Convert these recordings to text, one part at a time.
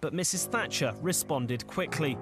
but Mrs. Thatcher responded quickly.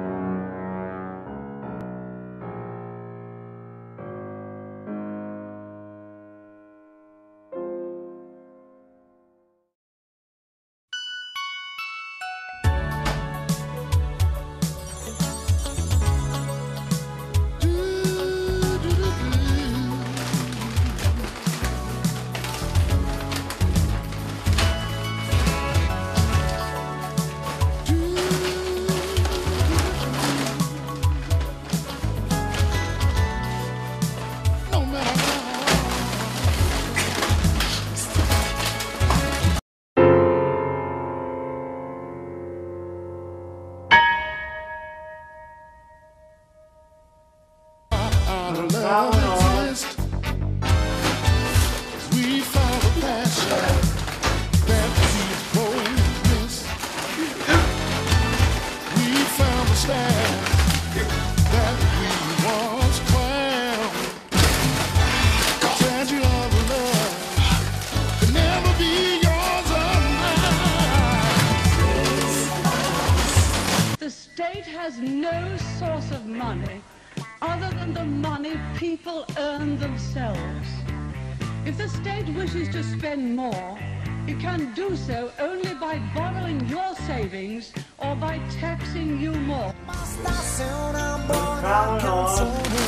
The state has no source of money other than the money people earn themselves. If the state wishes to spend more, it can do so only by borrowing your savings or by taxing you more. Bastasse una buona canzone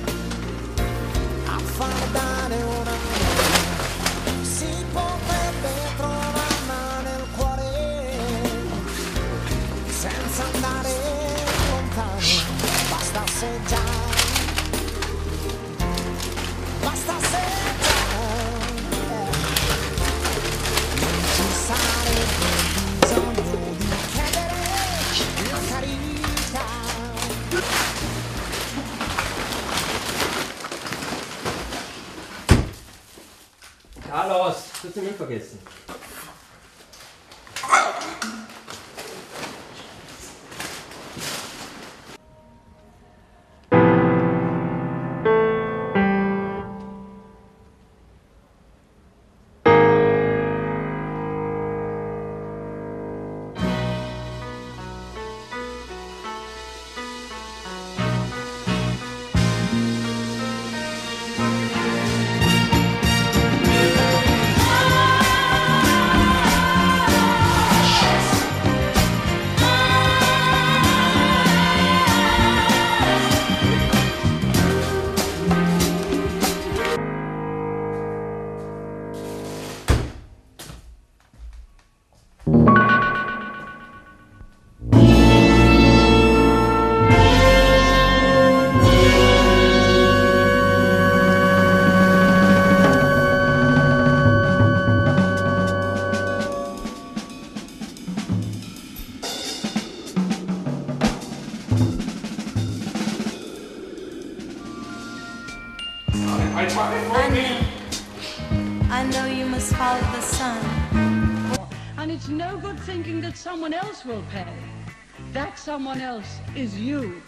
a far dare una mano, si potrebbe trovarla nel cuore senza andare lontano. Bastasse già, bastasse già, non ci sarebbe bisogno di chiedere la carità. Carlos, du hast den Müll vergessen. I know you must follow the sun. And it's no good thinking that someone else will pay. That someone else is you.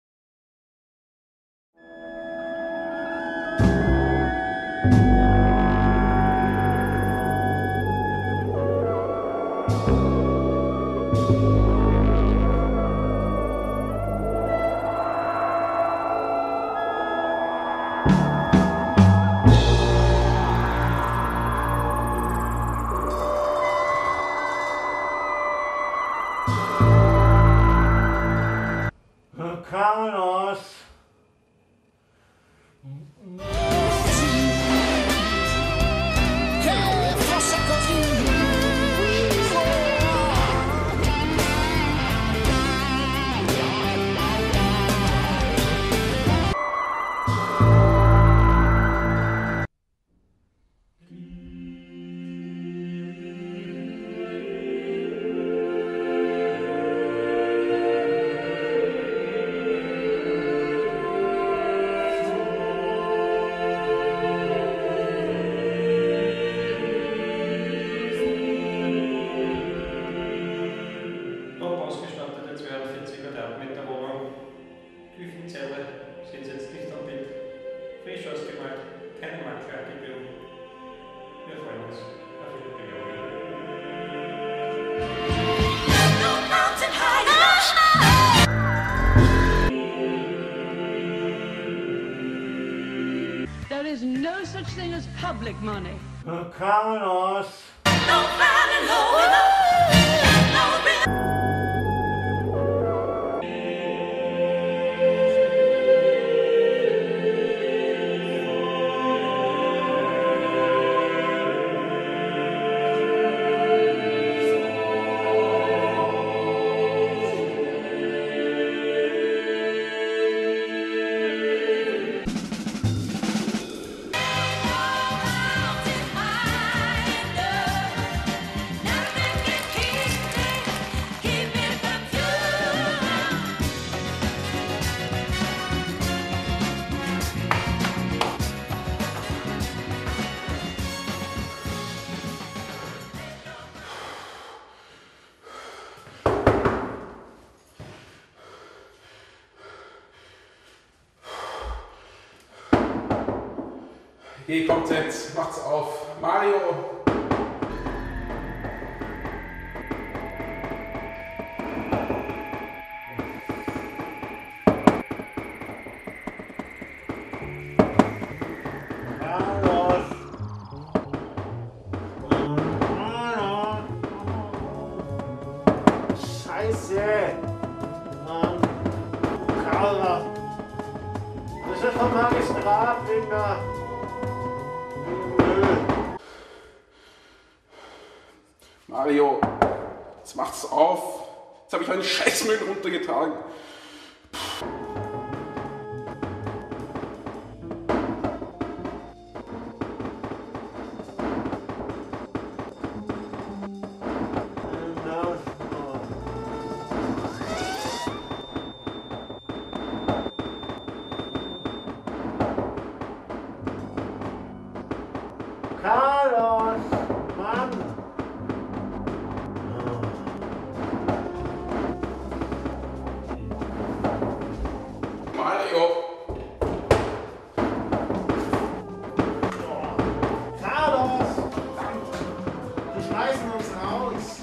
Carlos! Che fosse così, thing as public money. Carlos! G kommt jetzt, macht's auf. Mario! Carlos! Scheiße! Mann! Carlos! Das ist vom Magistrat wegen der... Mario, jetzt macht's auf. Jetzt habe ich meinen Scheißmüll runtergetragen. Carlos! Mann! Mario! Carlos! Die schmeißen uns raus!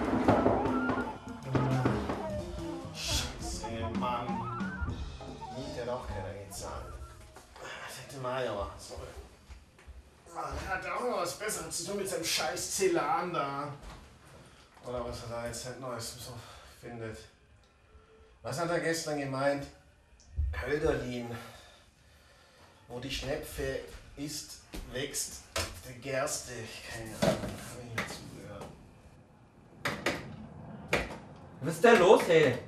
Scheiße, Mann! Miete hat auch keiner gezahlt. Das hätte Mario machen sollen. Er hat auch noch was Besseres zu tun mit seinem scheiß Celan da. Oder was er da jetzt halt Neues so findet. Was hat er gestern gemeint? Hölderlin. Wo die Schnepfe ist, wächst die Gerste. Keine Ahnung, hab ich nicht zugehört. Was ist denn los, hey?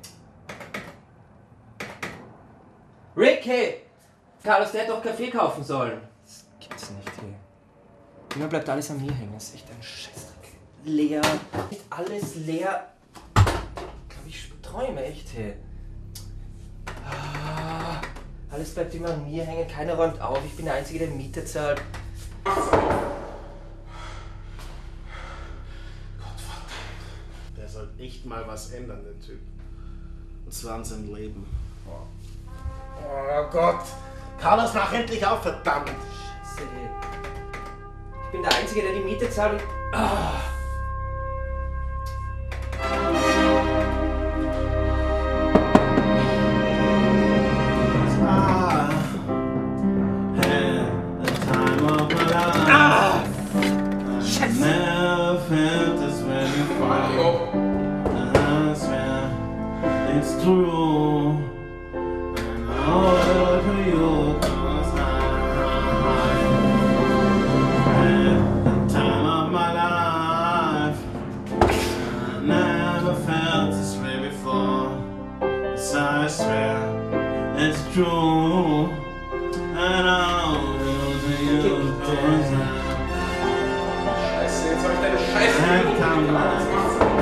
Rick, hey! Carlos, der hätte doch Kaffee kaufen sollen. Das gibt's nicht, hey. Immer bleibt alles an mir hängen. Das ist echt ein Scheißdreck. Leer. Nicht alles leer. Ich glaube, ich träume echt, hey. Ah, alles bleibt immer an mir hängen. Keiner räumt auf. Ich bin der Einzige, der Miete zahlt. Macht's auf! Der soll echt mal was ändern, der Typ. Und zwar an seinem Leben. Oh Gott! Carlos, mach endlich auf, verdammt! Scheiße, hey. Ich bin der Einzige, der die Miete zahlt und... Ah. Mario! It's true, and all to you cause I had the time of my life. I never felt this way before. Yes, I swear it's true, and all to you cause Scheiße, jetzt habe ich deine Scheiße runtergetragen. Jetzt macht's auf!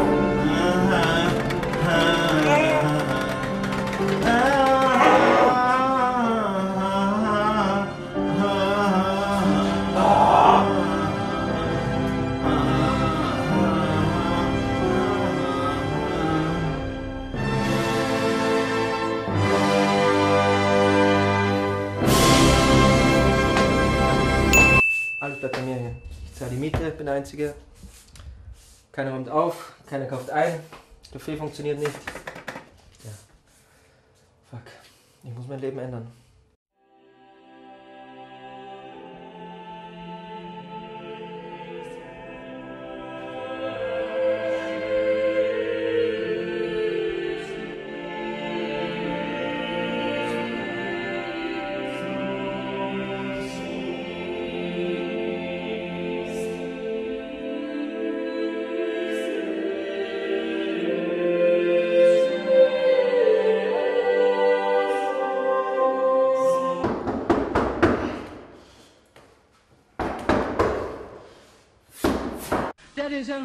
Alles bleibt bei mir hier. Ich zahle die Miete, bin der Einzige. Keiner räumt auf, keiner kauft ein. Das Café funktioniert nicht. Ja. Fuck. Ich muss mein Leben ändern.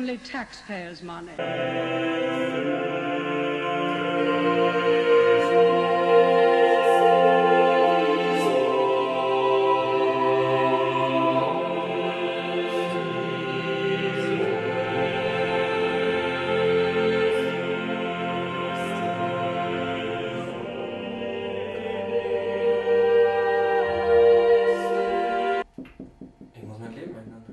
only taxpayers' money. Ich muss mein Leben ändern.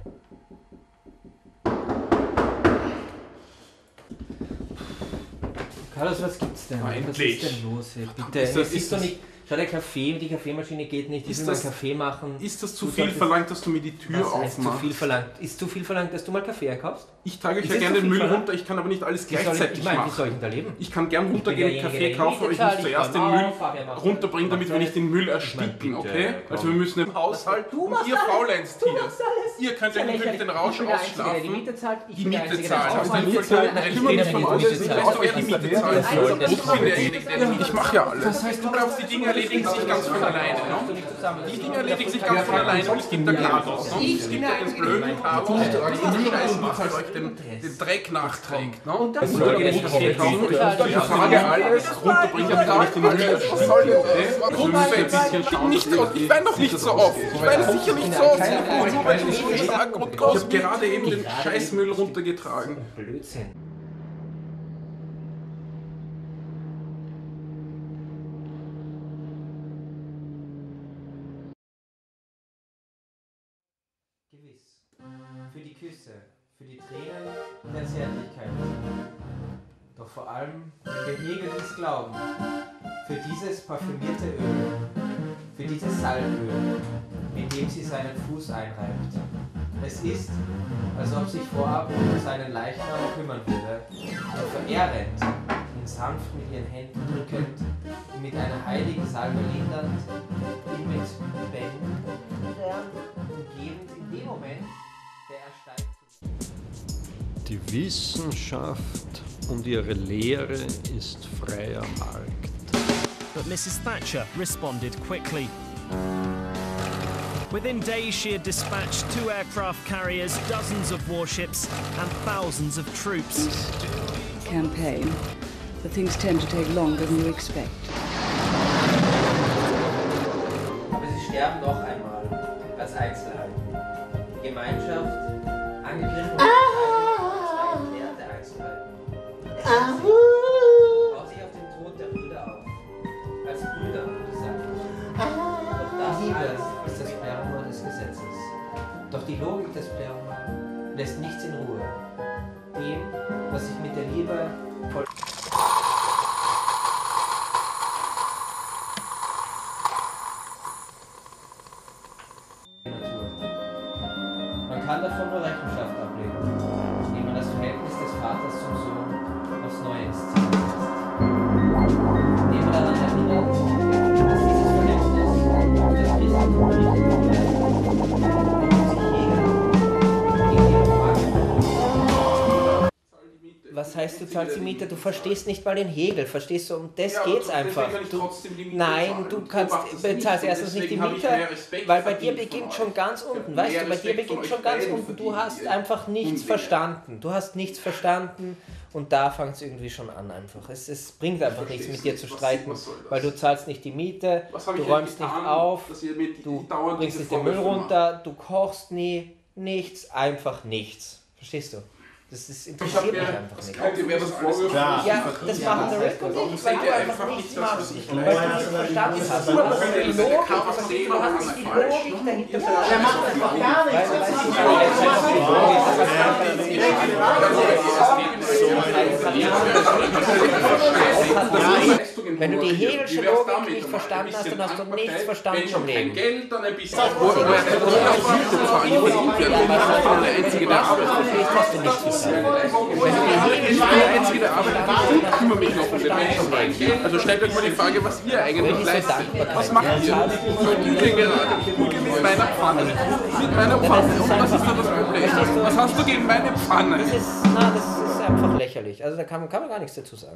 Carlos, was gibt's denn? Was Endlich. ist denn los hier? Bitte, Ist das- es ist doch nicht. Schau, der Kaffee, die Kaffeemaschine geht nicht. Ich will mal einen Kaffee machen. Ist das zu Du viel solltest- verlangt, dass du mir die Tür Was heißt zu aufmachst? viel verlangt? Ist zu viel verlangt, dass du mal Kaffee einkaufst? Ich trage euch Ist ja das gerne zu den viel Müll verlangt? runter, ich kann aber nicht alles Wie soll gleichzeitig ich meine, wie machen. soll ich denn da leben? Ich kann gern runtergehen und derjenige, Kaffee der kaufen, aber ich Miete muss zahlt. zuerst Ich den komm Müll auf, Fabian, mach runterbringen, damit wir nicht den Müll Ich ersticken, meine, bitte, okay? komm. Also wir müssen im Haushalt Du und machst ihr alles. faulenzt Du hier. machst alles. Ihr könnt ja lächerlich. nicht den Rausch Ich bin der Einzige, der ausschlafen. die Miete zahlt. Ich Die bin der Miete Einzige, der zahlt. das Also ausmacht. die Miete zahlt. Ich kümmere mich um alles. Weißt du, wer die Miete zahlt? Ich mache ja alles. Du glaubst, die Dinge erledigen sich ganz von alleine, ne? Die Dinge erledigen sich ganz von alleine und es gibt da Carlos, ne? Es gibt ja den blöden Carlos, der den Scheiß macht, der euch den Dreck nachträgt, ne? Das Oder wenn ich Kaffee kaufe, ich frage alles, runterbringen, damit wir nicht den Müll ersticken, okay? Ich weine doch nicht so oft. Ich weine sicher nicht so oft. Nur weil ich so stark und groß. Ich habe gerade eben den Scheißmüll runtergetragen. Blödsinn. Gewiss. Für die Küsse, für die Tränen der Zärtlichkeit. Doch vor allem, wenn der Hegel dies glauben, für dieses parfümierte Öl, für dieses Salböl, in dem sie seinen Fuß einreibt. Es ist, als ob sich vorab um seinen Leichnam kümmern würde, und verehrend, ihn sanft mit ihren Händen drückend, ihn mit einer heiligen Salbe lindernd, ihn mit Bändern umgebend in dem Moment, der er steigt. Die Wissenschaft und ihre Lehre ist freier Markt. But Mrs. Thatcher responded quickly. Within days, she had dispatched 2 aircraft carriers, dozens of warships, and thousands of troops. Campaign, but things tend to take longer than you expect. Aber sie sterben noch einmal als Einzelheiten. Die Gemeinschaft, angegriffen und als erklärte Einzelheiten. Baut sich auf den Tod der Brüder auf. Als Brüder, gesagt. Doch das alles ist das Pleroma des Gesetzes. Doch die Logik des Pleroma lässt nichts in Ruhe. Dem, was sich mit der Liebe voll... Man kann davon nur Rechenschaft ablegen, indem man das Verhältnis des Vaters zum Sohn aufs Neue ins Ziel setzt. Indem man daran erinnert, dass dieses Verhältnis auf das Christentum gerichtet wird, und sich jeder gegen ihre Frage. Was heißt, du zahlst die Miete? Du verstehst nicht mal den Hegel, verstehst du? Um das Ja, geht's aber einfach. deswegen kann ich Du, trotzdem die Miete nein, zahlen. du Du kannst, machst es bezahlst nicht, erstens nicht die deswegen habe ich Miete, mehr Respekt weil bei dir verdient von beginnt euch. schon ganz Ich habe unten, weißt mehr du, bei dir Respekt beginnt von schon euch ganz beiden unten. Du verdient, hast ihr einfach nichts Undinger. verstanden. Du hast nichts verstanden und da fängt es irgendwie schon an einfach. Es bringt einfach nichts mit dir zu Was streiten, soll das? weil du zahlst nicht die Miete, Was habe du ich denn räumst nicht getan, auf, dass ihr mir du dauernd bringst diese nicht den Müll Vorwürfe runter, du kochst nie, nichts, einfach nichts. Verstehst du? Das ist, Ich interessiert habe mich mir, einfach das nicht. könnte mir das Vorwürfen. Ja, das machen der Rick und ich, weil du einfach nichts machst. Weil du nicht verstanden hast. Du hast die Logik, du hast nicht die Logik dahinter verstanden. Er macht einfach gar nichts. Wenn du die Hegelsche Logik nicht verstanden hast, dann hast du nichts verstanden im Leben. Geld, dann ein bisschen. Der Einzige, der arbeitet. Hast du nicht verstanden. Ich bin der Einzige, der arbeitet. Ich kümmere mich noch um den Menschen. Also stellt euch mal die Frage, was ihr eigentlich leistet. Was macht ihr? Ich bügele gerade. Ich bügele mit meiner Pfanne. Mit meiner Pfanne. Und was ist da das Problem? Was hast du gegen meine Pfanne? Das ist einfach lächerlich. Also da kann man gar nichts dazu sagen.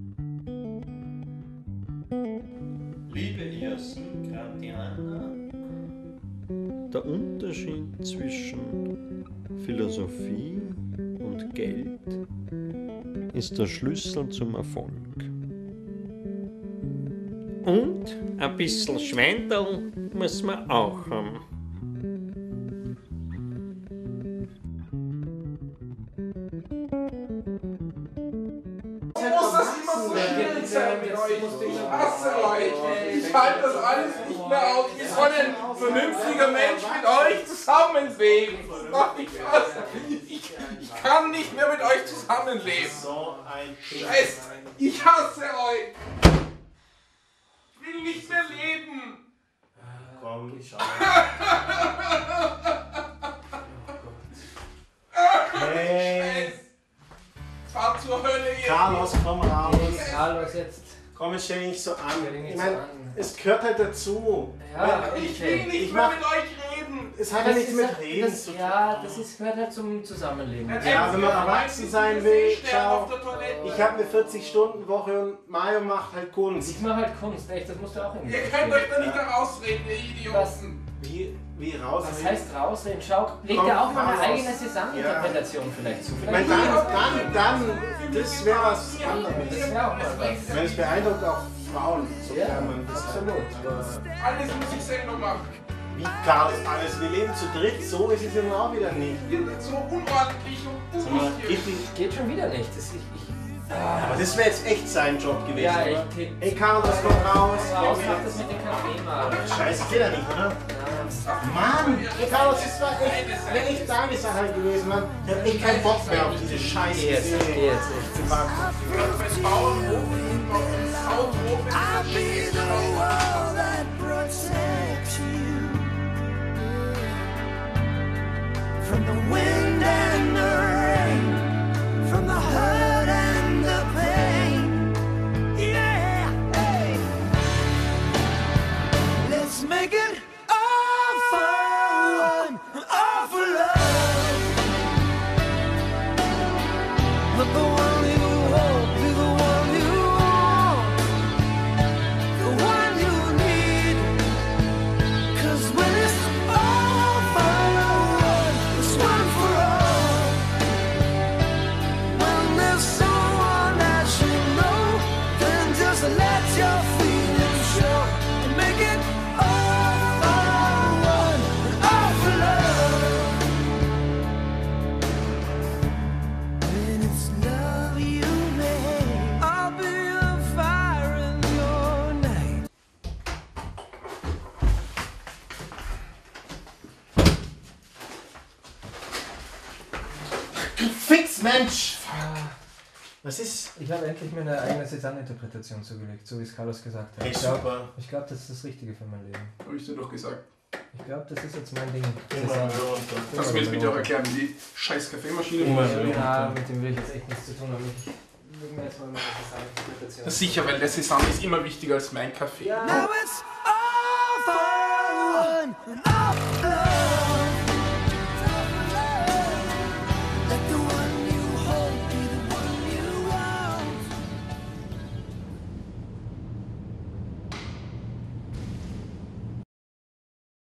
Liebe Ersten Gratianer, Der Unterschied zwischen Philosophie Und Geld ist der Schlüssel zum Erfolg. Und ein bisschen Schweinderl muss man auch haben. Muss das immer so schwierig sein mit euch? Ich hasse euch. Ich halte das alles nicht mehr aus. Wie soll ein vernünftiger Mensch mit euch zusammenleben? Ich kann nicht mehr mit euch zusammenleben. Scheiße, ich hasse euch. Ich will nicht mehr leben. Komm, schau. Hey. Fahr zur Hölle jetzt. Carlos, komm raus. Carlos, jetzt. Komm, ich stell dich nicht so an. Ich so meine, an. es gehört halt dazu. Ja, Ich will nicht mehr mit euch reden. Es hat ja nichts mit Reden zu tun. Ja, das gehört halt zum Zusammenleben. Ja, wenn man erwachsen sein will, schau. Ich habe eine 40-Stunden-Woche und Mario macht halt Kunst. Ich mache halt Kunst, echt, das musst du auch irgendwie. Ihr könnt euch da nicht rausreden, ihr Idioten. Wie raus? Was heißt rausreden? Schau, leg dir auch mal eine eigene Cézanne-Interpretation vielleicht zu. Dann, das wäre was anderes. Das wäre auch mal was. Wenn es beeindruckt auch Frauen, so Ja, kann man das. absolut. Alles muss ich selber machen. Wie Carlos, alles, wir leben zu dritt, so ist es ja nun auch wieder nicht. Ihr seid so unordentlich und unwichtig. Geht schon wieder nicht. Aber das wäre jetzt echt sein Job gewesen, Ja, oder? echt. Hey Carlos, komm raus. Raus, mach das mit dem Kaffee mal. Scheiße, geht ja nicht, oder? Mann, hey Carlos, das war echt deine Sache gewesen, Mann. Ich hab echt keinen Bock mehr auf diese Scheiße. Jetzt. Beim Bauernhof und auf dem Haushof ist das From the wind and the rain, from the hurt and the pain, yeah. Hey. Let's make it all for one, all for love. Let the one you hold be the one you want, the one you need. 'Cause when it's all for one, it's one for all. When there's someone that you know, then just let your feelings show and make it all for one and all for love. When it's love you make, I'll be a fire in your night. Fix, Mensch! Was ist? Ich habe endlich mir eine eigene Cézanne-Interpretation zugelegt, so wie es Carlos gesagt hat. Hey, super. Ich glaube, das ist das Richtige für mein Leben. Hab ich dir doch gesagt. Ich glaube, das ist jetzt mein Ding. Kannst du mir jetzt bitte auch erklären, wie die scheiß Kaffeemaschine funktioniert? Ja, mit dem will ich jetzt echt nichts zu tun haben. Ich will mir jetzt mal eine Cézanne-Interpretation. Sicher, weil der Cézanne ist immer wichtiger als mein Kaffee. Ja. Now it's